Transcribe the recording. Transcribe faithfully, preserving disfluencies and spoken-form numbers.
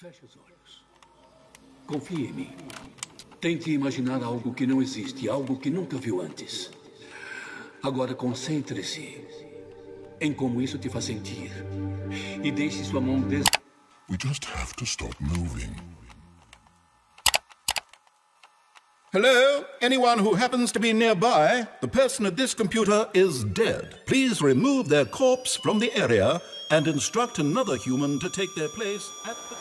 Feche os olhos. Confie em mim. Tente imaginar algo que não existe, algo que nunca viu antes. Agora concentre-se em como isso te faz sentir. E deixe sua mão des... We just have to stop moving. Hello? Anyone who happens to be nearby? The person at this computer is dead. Please remove their corpse from the area and instruct another human to take their place at the...